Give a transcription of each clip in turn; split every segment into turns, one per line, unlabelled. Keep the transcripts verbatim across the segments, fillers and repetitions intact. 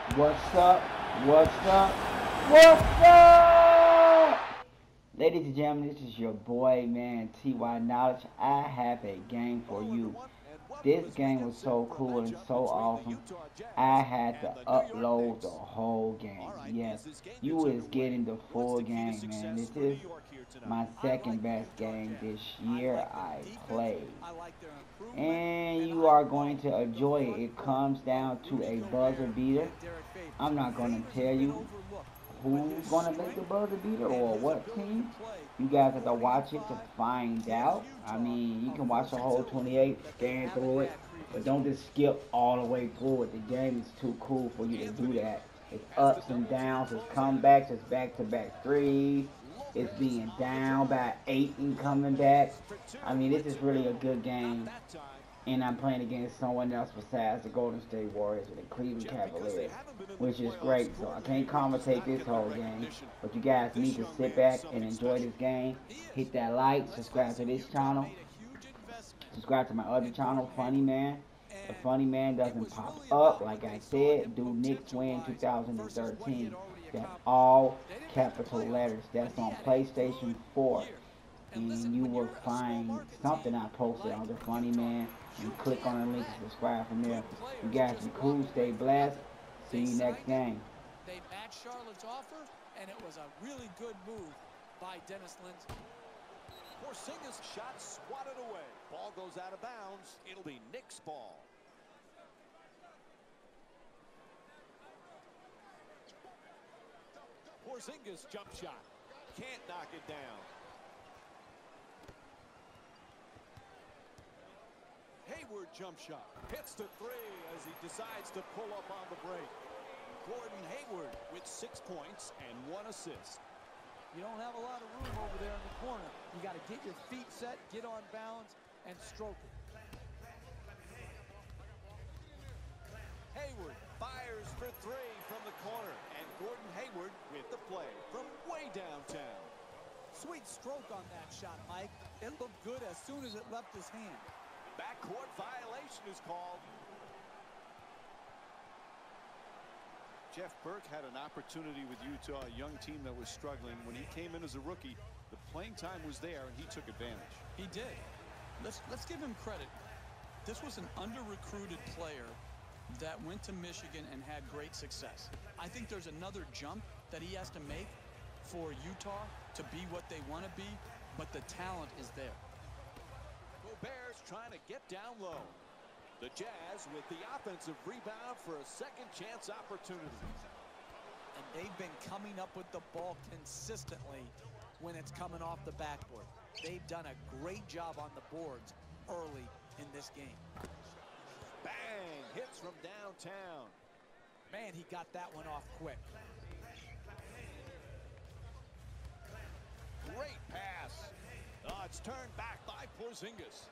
What's up? What's up? What's up? Ladies and gentlemen, this is your boy, man, T Y Knowledge. I have a game for you. This game was so cool and so awesome. I had to upload the whole game. Yes, you is getting the full game, man. This is my second best game this year I played. And you are going to enjoy it. It comes down to a buzzer beater. I'm not going to tell you who's going to make the buzzer beater or what team. You guys have to watch it to find out. I mean, you can watch the whole twenty-eight, scan through it, but don't just skip all the way through it. The game is too cool for you to do that. It's ups and downs, it's comebacks, it's back-to-back threes. It's being down by eight and coming back. I mean, this is really a good game, and I'm playing against someone else besides the Golden State Warriors and the Cleveland Cavaliers, which is great. So I can't commentate this whole game, but you guys need to sit back and enjoy this game. Hit that like, subscribe to this channel, subscribe to my other channel, Funny Man. The Funny Man doesn't pop up, like I said. Do Knicks win twenty thirteen? That's all capital letters. That's on PlayStation four. And you will find something I posted on the Funny Man. And click on the link to subscribe from there. You guys be cool, stay blessed. See you next game.
They matched Charlotte's offer, and it was a really good move by Dennis Lindsey.
Porzingis shot swatted away. Ball goes out of bounds. It'll be Knicks ball. Porzingis jump shot. Can't knock it down. Hayward jump shot. Hits the three as he decides to pull up on the break. Gordon Hayward with six points and one assist.
You don't have a lot of room over there in the corner. You got to get your feet set, get on balance, and stroke it.
Hayward fires for three from the corner, and Gordon Hayward with the play from way downtown.
Sweet stroke on that shot, Mike. It looked good as soon as it left his hand.
Backcourt violation is called. Jeff Burke had an opportunity with Utah, a young team that was struggling. When he came in as a rookie, the playing time was there, and he took advantage.
He did. Let's, let's give him credit. This was an under-recruited player that went to Michigan and had great success. I think there's another jump that he has to make for Utah to be what they want to be, but the talent is there.
Gobert's trying to get down low. The Jazz with the offensive rebound for a second chance opportunity.
And they've been coming up with the ball consistently when it's coming off the backboard. They've done a great job on the boards early in this game.
Bang! Hits from downtown.
Man, he got that one off quick.
Great pass. Oh, it's turned back by Porzingis.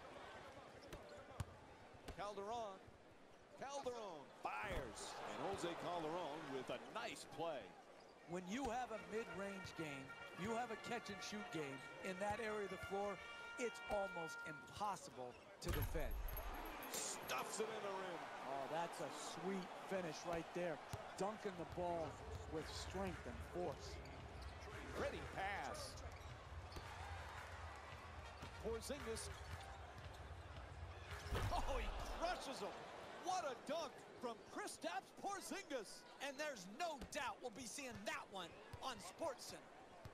Calderon. Calderon fires. And Jose Calderon with a nice play.
When you have a mid-range game, you have a catch-and-shoot game in that area of the floor, it's almost impossible to defend.
Stuffs it in the rim.
Oh, that's a sweet finish right there. Dunking the ball with strength and force.
Pretty pass. Porzingis. Oh, he crushes him. What a dunk from Kristaps Porzingis.
And there's no doubt we'll be seeing that one on SportsCenter.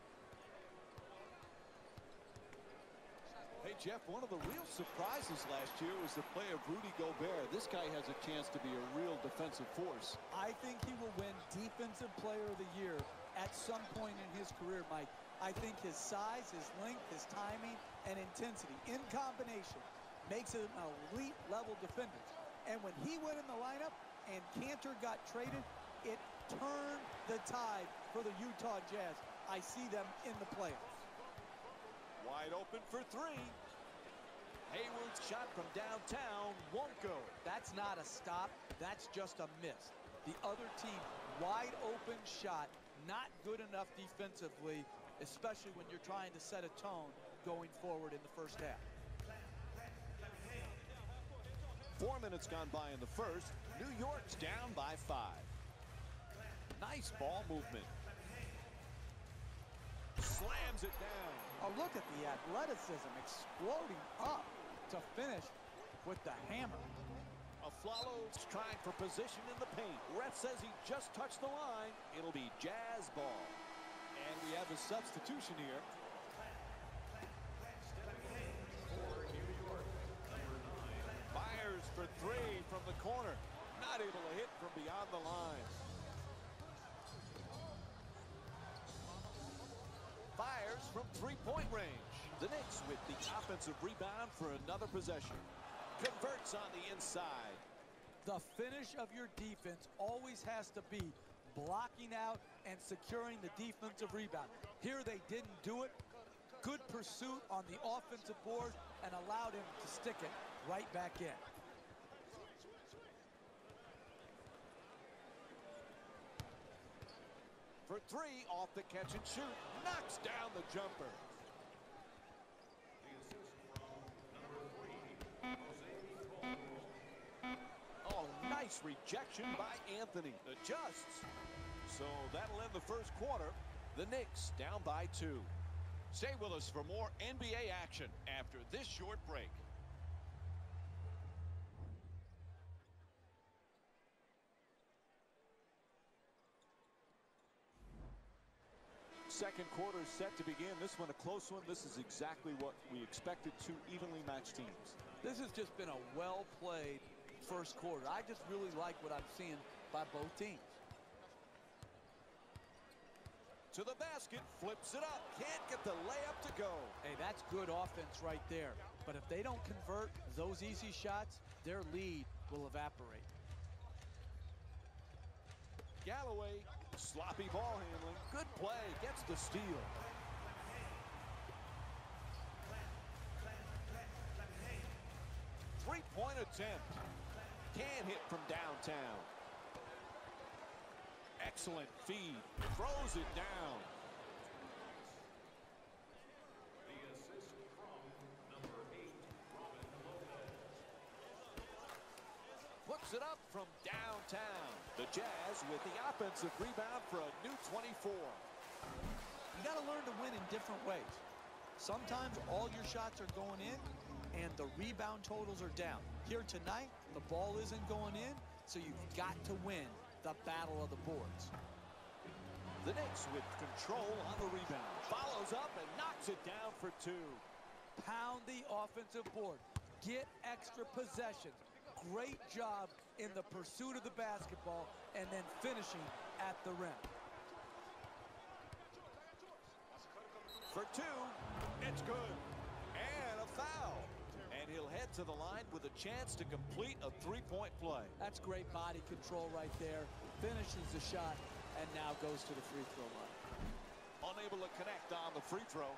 Hey, Jeff, one of the real surprises last year was the play of Rudy Gobert. This guy has a chance to be a real defensive force.
I think he will win Defensive Player of the Year at some point in his career, Mike. I think his size, his length, his timing, and intensity in combination makes him an elite level defender. And when he went in the lineup and Cantor got traded, it turned the tide for the Utah Jazz. I see them in the playoffs.
Wide open for three. Hayward's shot from downtown won't go.
That's not a stop. That's just a miss. The other team, wide open shot, not good enough defensively, especially when you're trying to set a tone going forward in the first half.
Four minutes gone by in the first. New York's down by five. Nice ball movement. Slams it down.
Oh, look at the athleticism exploding up to finish with the hammer.
Aflalo's trying for position in the paint. Ref says he just touched the line. It'll be Jazz ball. And we have a substitution here. Fires for three from the corner. Not able to hit from beyond the line. Fires from three-point range. The Knicks with the offensive rebound for another possession. Converts on the inside.
The finish of your defense always has to be blocking out and securing the defensive rebound. Here they didn't do it. Good pursuit on the offensive board and allowed him to stick it right back in.
For three, off the catch and shoot. Knocks down the jumper. Oh, nice rejection by Anthony. Adjusts. So that'll end the first quarter. The Knicks down by two. Stay with us for more N B A action after this short break. Second quarter is set to begin. This one a close one. This is exactly what we expected, two evenly matched teams.
This has just been a well-played first quarter. I just really like what I'm seeing by both teams.
To the basket, flips it up. Can't get the layup to go.
Hey, that's good offense right there. But if they don't convert those easy shots, their lead will evaporate.
Galloway, sloppy ball handling. Good play, gets the steal. Three-point attempt. Can't hit from downtown. Excellent feed. Throws it down. Puts it up from downtown. The Jazz with the offensive rebound for a new twenty-four.
You got to learn to win in different ways. Sometimes all your shots are going in and the rebound totals are down. Here tonight, the ball isn't going in, so you've got to win the battle of the boards.
The Knicks with control on the rebound. Follows up and knocks it down for two.
Pound the offensive board. Get extra possessions. Great job in the pursuit of the basketball and then finishing at the rim.
For two, it's good. And a foul. And he'll head to the line with a chance to complete a three-point play.
That's great body control right there. Finishes the shot and now goes to the free throw line.
Unable to connect on the free throw.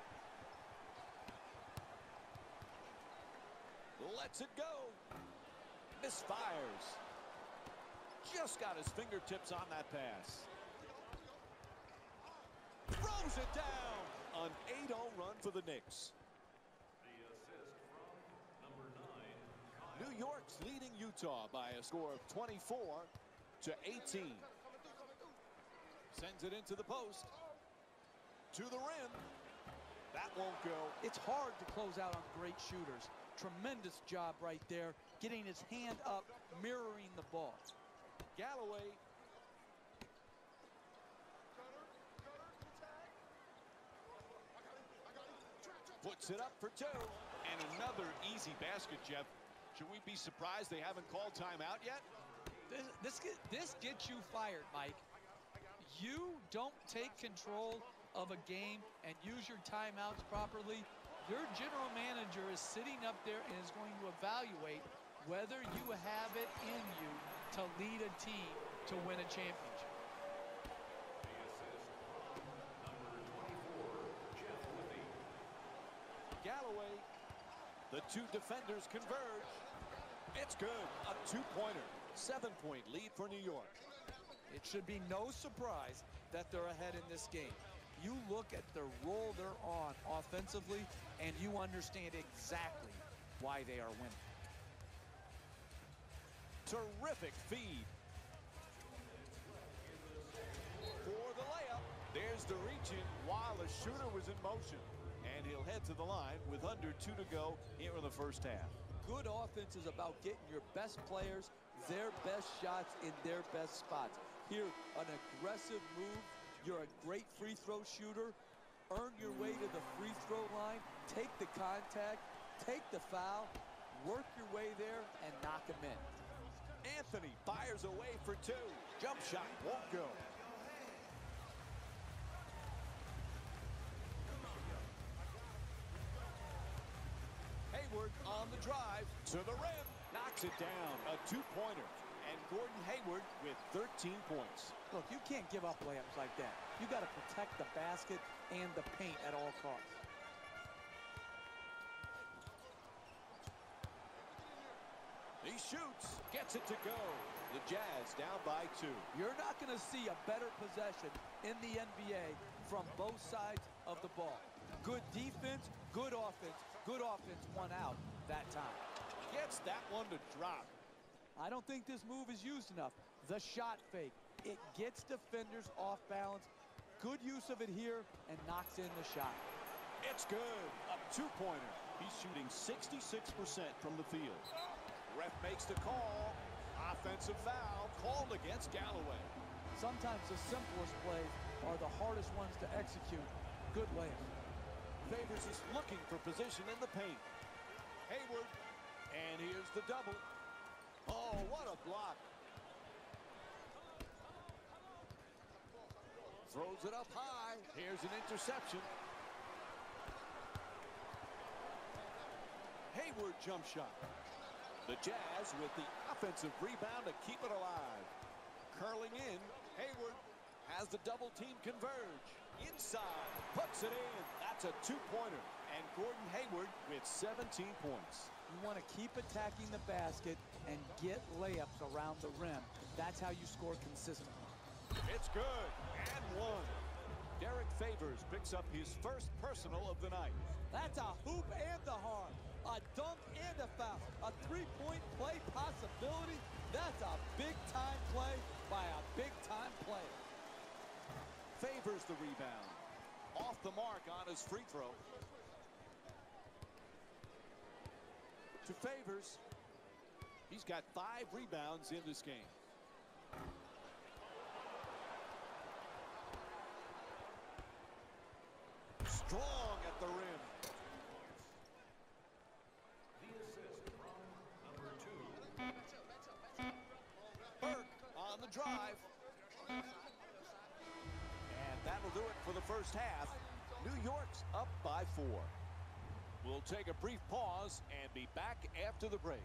Lets it go. Misfires. Just got his fingertips on that pass. Throws it down. An eight oh run for the Knicks. New York's leading Utah by a score of twenty-four to eighteen. Sends it into the post. To the rim. That won't go.
It's hard to close out on great shooters. Tremendous job right there, getting his hand up, mirroring the ball.
Galloway. Puts it up for two. And another easy basket, Jeff. Should we be surprised they haven't called timeout yet?
This, this, get, this gets you fired, Mike. You don't take control of a game and use your timeouts properly. Your general manager is sitting up there and is going to evaluate whether you have it in you to lead a team to win a championship.
Galloway. The two defenders converge. It's good. A two-pointer. Seven-point lead for New York.
It should be no surprise that they're ahead in this game. You look at the role they're on offensively, and you understand exactly why they are winning.
Terrific feed. while the shooter was in motion. And he'll head to the line with under two to go here in the first half.
Good offense is about getting your best players their best shots in their best spots. Here, an aggressive move. You're a great free throw shooter. Earn your way to the free throw line. Take the contact. Take the foul. Work your way there and knock him in.
Anthony fires away for two. Jump shot won't go. Hayward on the drive to the rim. Knocks it down. A two-pointer. And Gordon Hayward with thirteen points.
Look, you can't give up layups like that. You got to protect the basket and the paint at all costs.
He shoots, gets it to go. The Jazz down by two.
You're not going to see a better possession in the N B A from both sides of the ball. Good defense, good offense. Good offense won out that time.
Gets that one to drop.
I don't think this move is used enough. The shot fake. It gets defenders off balance. Good use of it here and knocks in the shot.
It's good. A two-pointer. He's shooting sixty-six percent from the field. Ref makes the call. Offensive foul called against Galloway.
Sometimes the simplest plays are the hardest ones to execute. Good layup.
Favors is looking for position in the paint. Hayward. And here's the double. Oh, what a block. Throws it up high. Here's an interception. Hayward jump shot. The Jazz with the offensive rebound to keep it alive. Curling in. Hayward has the double team converge. Inside. Puts it in. That's a two-pointer. And Gordon Hayward with seventeen points.
You want to keep attacking the basket and get layups around the rim. That's how you score consistently.
It's good. And one. Derek Favors picks up his first personal of the night.
That's a hoop and the hard. A dunk and a foul. A three-point play possibility. That's a big-time play by a big-time player.
Favors the rebound. Off the mark on his free throw. To Favors. He's got five rebounds in this game. Strong at the rim. The assist from number two. Burke on the drive. And that'll do it for the first half. New York's up by four. We'll take a brief pause and be back after the break.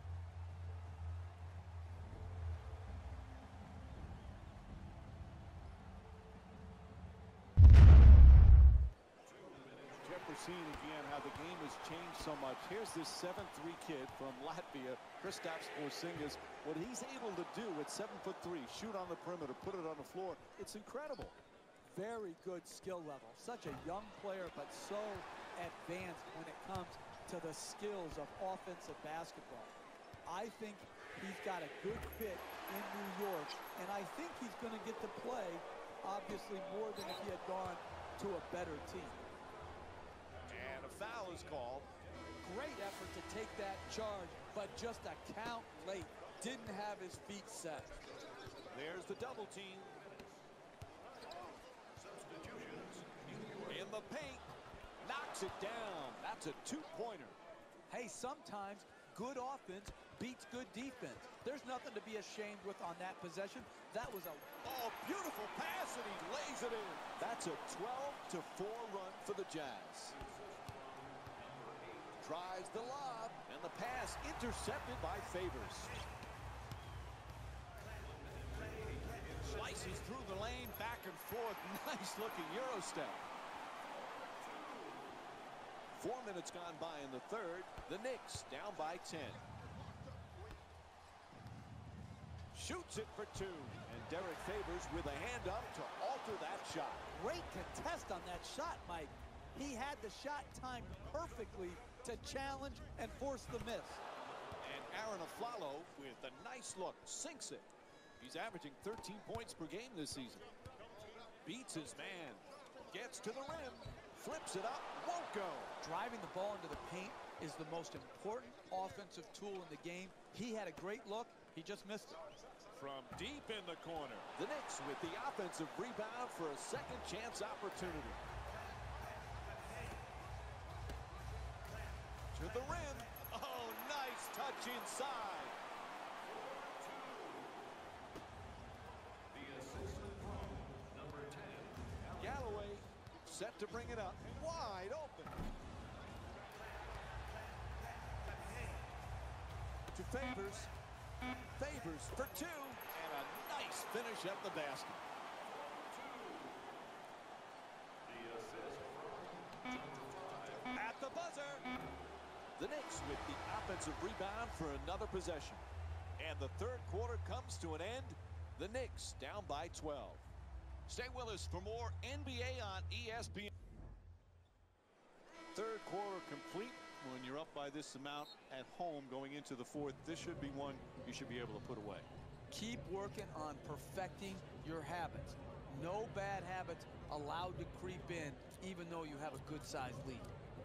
Seen again how the game has changed so much. Here's this seven three kid from Latvia, Kristaps Porzingis. What he's able to do at seven foot three, shoot on the perimeter, put it on the floor, it's incredible.
Very good skill level. Such a young player, but so advanced when it comes to the skills of offensive basketball. I think he's got a good fit in New York, and I think he's going to get to play, obviously, more than if he had gone to a better team.
And a foul is called.
Great effort to take that charge, but just a count late. Didn't have his feet set.
There's the double team. In the paint. Knocks it down. That's a two-pointer.
Hey, sometimes good offense beats good defense. There's nothing to be ashamed with on that possession. That was a
oh, beautiful pass, and he lays it in. That's a twelve to four run for the Jazz. Tries the lob, and the pass intercepted by Favors. Slices through the lane, back and forth. Nice-looking Euro step. Four minutes gone by in the third. The Knicks down by ten. Shoots it for two. And Derek Favors with a hand up to alter that shot.
Great contest on that shot, Mike. He had the shot timed perfectly to challenge and force the miss.
And Aaron Aflalo with a nice look. Sinks it. He's averaging thirteen points per game this season. Beats his man. Gets to the rim. Flips it up. Won't go.
Driving the ball into the paint is the most important offensive tool in the game. He had a great look. He just missed it.
From deep in the corner. The Knicks with the offensive rebound for a second chance opportunity. To the rim. Oh, nice touch inside. Galloway set to bring it up. Wide open. To Favors. Favors for two. And a nice finish at the basket. At the buzzer. The Knicks with the offensive rebound for another possession. And the third quarter comes to an end. The Knicks down by twelve. Stay with us for more N B A on E S P N. Third quarter complete. When you're up by this amount at home going into the fourth, this should be one you should be able to put away.
Keep working on perfecting your habits. No bad habits allowed to creep in, even though you have a good-sized lead.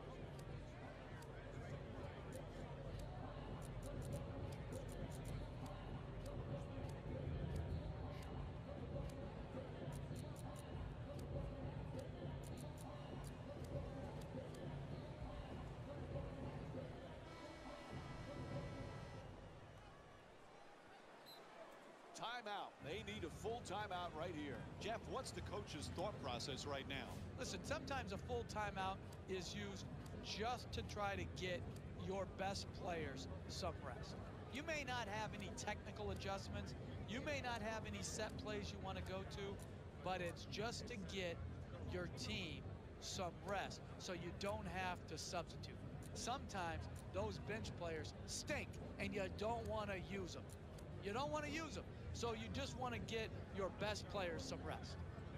Timeout. They need a full timeout right here. Jeff, what's the coach's thought process right now?
Listen, sometimes a full timeout is used just to try to get your best players some rest. You may not have any technical adjustments. You may not have any set plays you want to go to, but it's just to get your team some rest so you don't have to substitute. Sometimes those bench players stink and you don't want to use them. You don't want to use them. So you just want to get your best players some rest.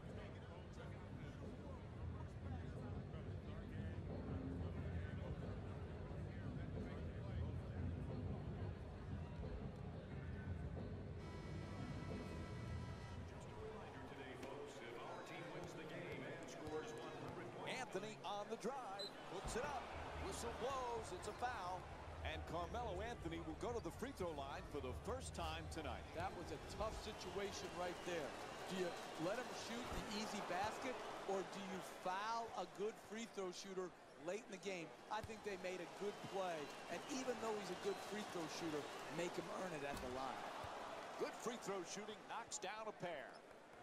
Anthony on the drive. Puts it up. Whistle blows. It's a foul. And Carmelo Anthony will go to the free throw line for the first time tonight.
That was a tough situation right there. Do you let him shoot the easy basket, or do you foul a good free throw shooter late in the game? I think they made a good play, and even though he's a good free throw shooter, make him earn it at the line.
Good free throw shooting knocks down a pair.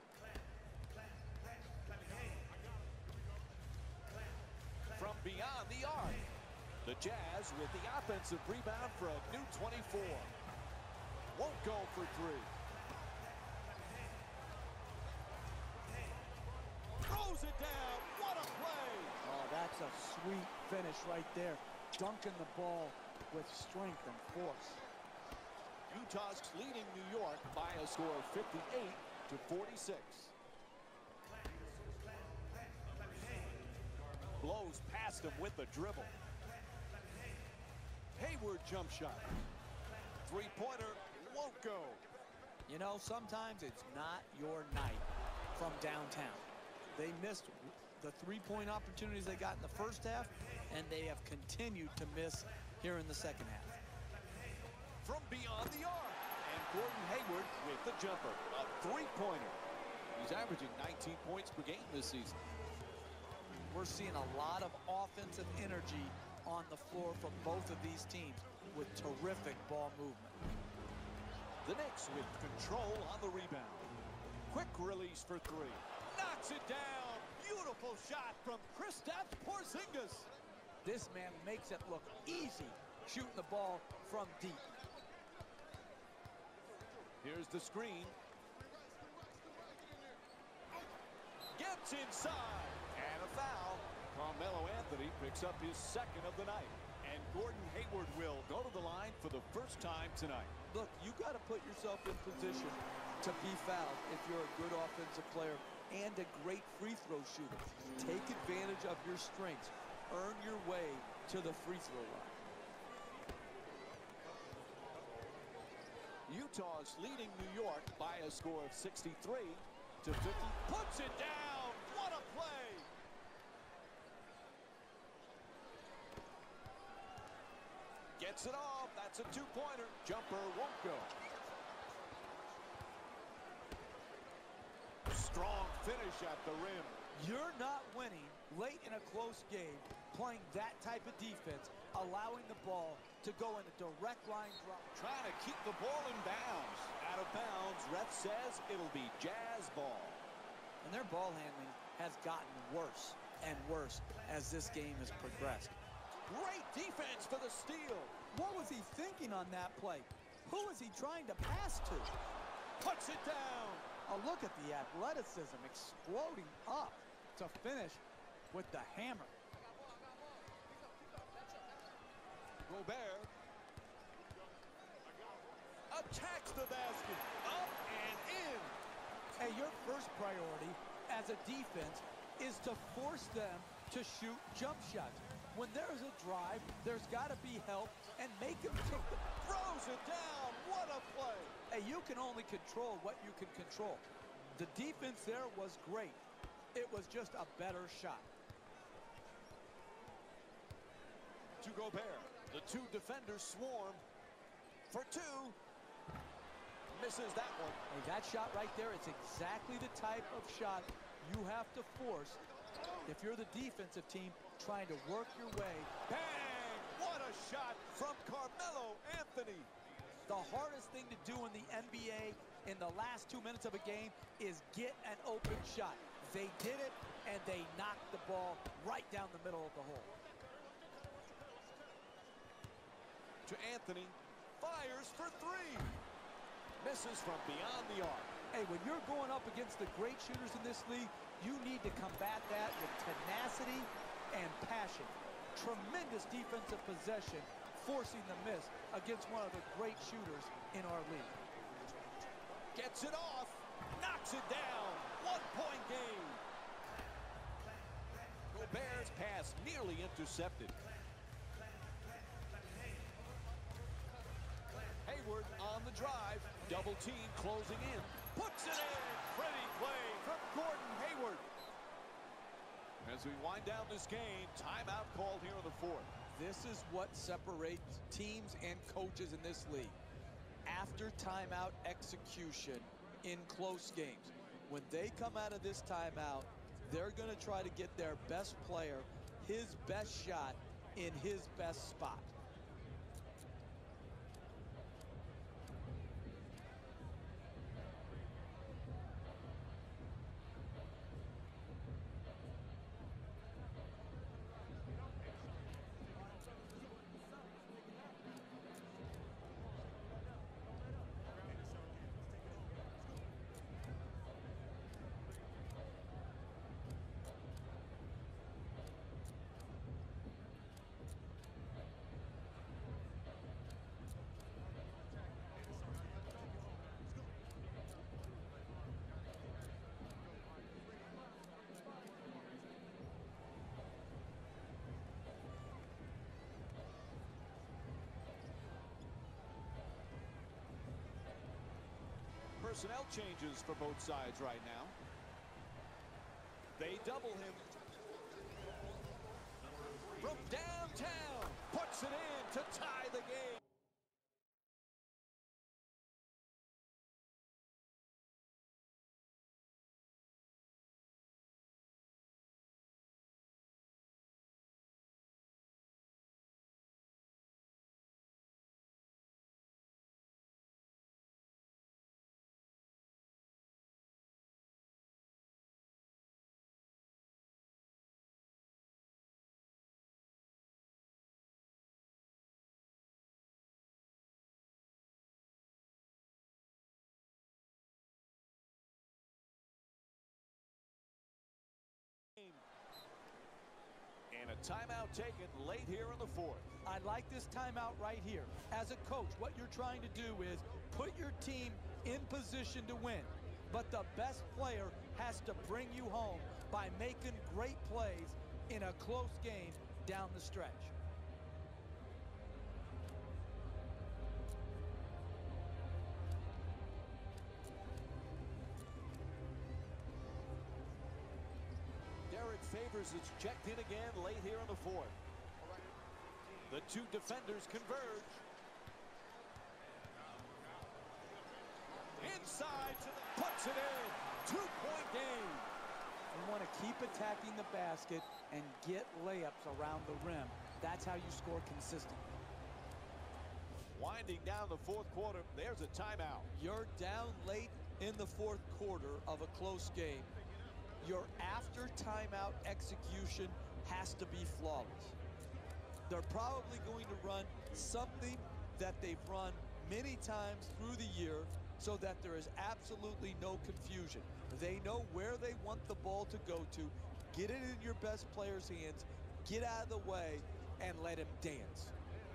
From beyond the arc. The Jazz with the offensive rebound for a new twenty-four. Won't go for three. Throws it down. What a play.
Oh, that's a sweet finish right there. Dunking the ball with strength and force.
Utah's leading New York by a score of fifty-eight to forty-six. Blows past him with the dribble. Hayward jump shot. Three-pointer won't go.
You know, sometimes it's not your night from downtown. They missed the three-point opportunities they got in the first half, and they have continued to miss here in the second half.
From beyond the arc. And Gordon Hayward with the jumper. A three-pointer. He's averaging nineteen points per game this season.
We're seeing a lot of offensive energy on the floor from both of these teams with terrific ball movement.
The Knicks with control on the rebound. Quick release for three. Knocks it down. Beautiful shot from Kristaps Porzingis.
This man makes it look easy shooting the ball from deep.
Here's the screen. Gets inside. And a foul. Carmelo Anthony picks up his second of the night. And Gordon Hayward will go to the line for the first time tonight.
Look, you got to put yourself in position to be fouled if you're a good offensive player and a great free throw shooter. Take advantage of your strengths. Earn your way to the free throw line.
Utah's leading New York by a score of sixty-three to fifty. Puts it down. What a play. Gets it off. That's a two-pointer. Jumper won't go. Strong finish at the rim.
You're not winning late in a close game playing that type of defense, allowing the ball to go in a direct line drop.
Trying to keep the ball in bounds. Out of bounds. Ref says it'll be Jazz ball.
And their ball handling has gotten worse and worse as this game has progressed.
Great defense for the steal.
What was he thinking on that play? Who is he trying to pass to?
Puts it down.
A look at the athleticism exploding up to finish with the hammer.
Gobert attacks the basket. Up and in.
Hey, your first priority as a defense is to force them to shoot jump shots. When there's a drive, there's got to be help and make them take the...
Throws it down. What a play.
Hey, you can only control what you can control. The defense there was great. It was just a better shot.
To Gobert. The two defenders swarm for two. Misses that one.
Hey, that shot right there, it's exactly the type of shot you have to force if you're the defensive team trying to work your way.
Bang! What a shot from Carmelo Anthony.
The hardest thing to do in the N B A in the last two minutes of a game is get an open shot. They did it, and they knocked the ball right down the middle of the hole.
To Anthony. Fires for three. Misses from beyond the arc.
Hey, when you're going up against the great shooters in this league, you need to combat that with tenacity and passion. Tremendous defensive possession, forcing the miss against one of the great shooters in our league.
Gets it off. Knocks it down. One-point game. Gobert's pass nearly intercepted. Hayward on the drive. Double team closing in. Puts it in. Pretty play from Gordon Hayward. As we wind down this game, timeout called here in the fourth.
This is what separates teams and coaches in this league. After timeout execution in close games, when they come out of this timeout, they're going to try to get their best player his best shot in his best spot.
Personnel changes for both sides right now. They double him. From downtown, puts it in to tie the game. And a timeout taken late here in the fourth.
I like this timeout right here. As a coach, what you're trying to do is put your team in position to win. But the best player has to bring you home by making great plays in a close game down the stretch.
Derek Favors is checked in again late here in the fourth. The two defenders converge. Inside to the puts it in. Two-point game.
You want to keep attacking the basket and get layups around the rim. That's how you score consistently.
Winding down the fourth quarter, there's a timeout.
You're down late in the fourth quarter of a close game. Your after timeout execution has to be flawless. They're probably going to run something that they've run many times through the year so that there is absolutely no confusion. They know where they want the ball to go to. Get it in your best player's hands, get out of the way, and let him dance.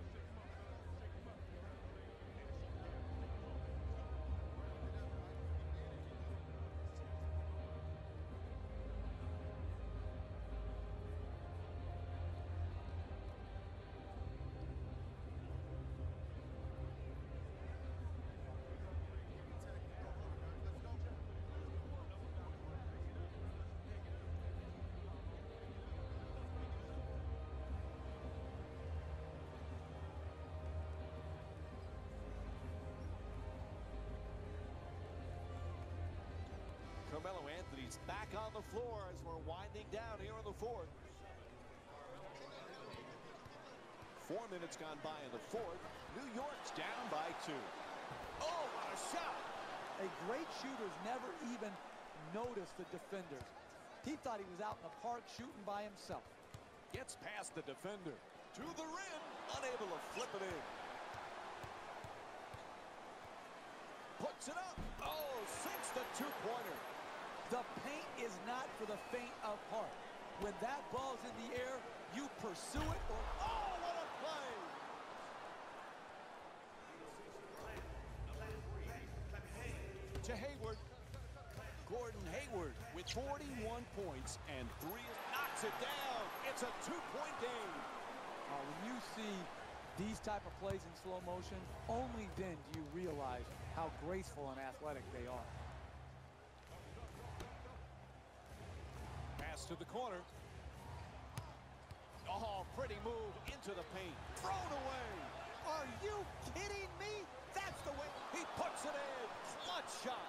Carmelo Anthony's back on the floor as we're winding down here in the fourth. Four minutes gone by in the fourth. New York's down by two. Oh, what a shot!
A great shooter's never even noticed the defenders. He thought he was out in the park shooting by himself.
Gets past the defender. To the rim. Unable to flip it in. Puts it up. Oh, sinks the two-pointer.
The paint is not for the faint of heart. When that ball's in the air, you pursue it or...
Oh, what a play! To Hayward. Gordon Hayward with forty-one points and three. Knocks it down. It's a two-point game.
Uh, when you see these type of plays in slow motion, only then do you realize how graceful and athletic they are.
Pass to the corner. Oh, pretty move into the paint. Thrown away.
Are you kidding me?
That's the way he puts it in. Clutch shot.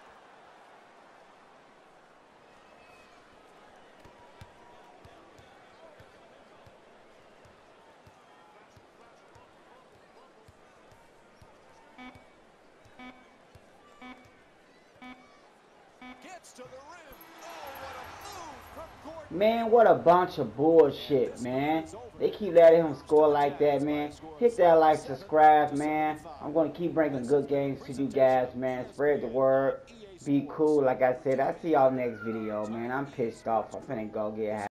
Gets to the rim. Oh, what a move from Gordon.
Man, what a bunch of bullshit, man. They keep letting him score like that, man. Hit that like, subscribe, man. I'm going to keep bringing good games to you guys, man. Spread the word. Be cool. Like I said, I'll see y'all next video, man. I'm pissed off. I'm finna go get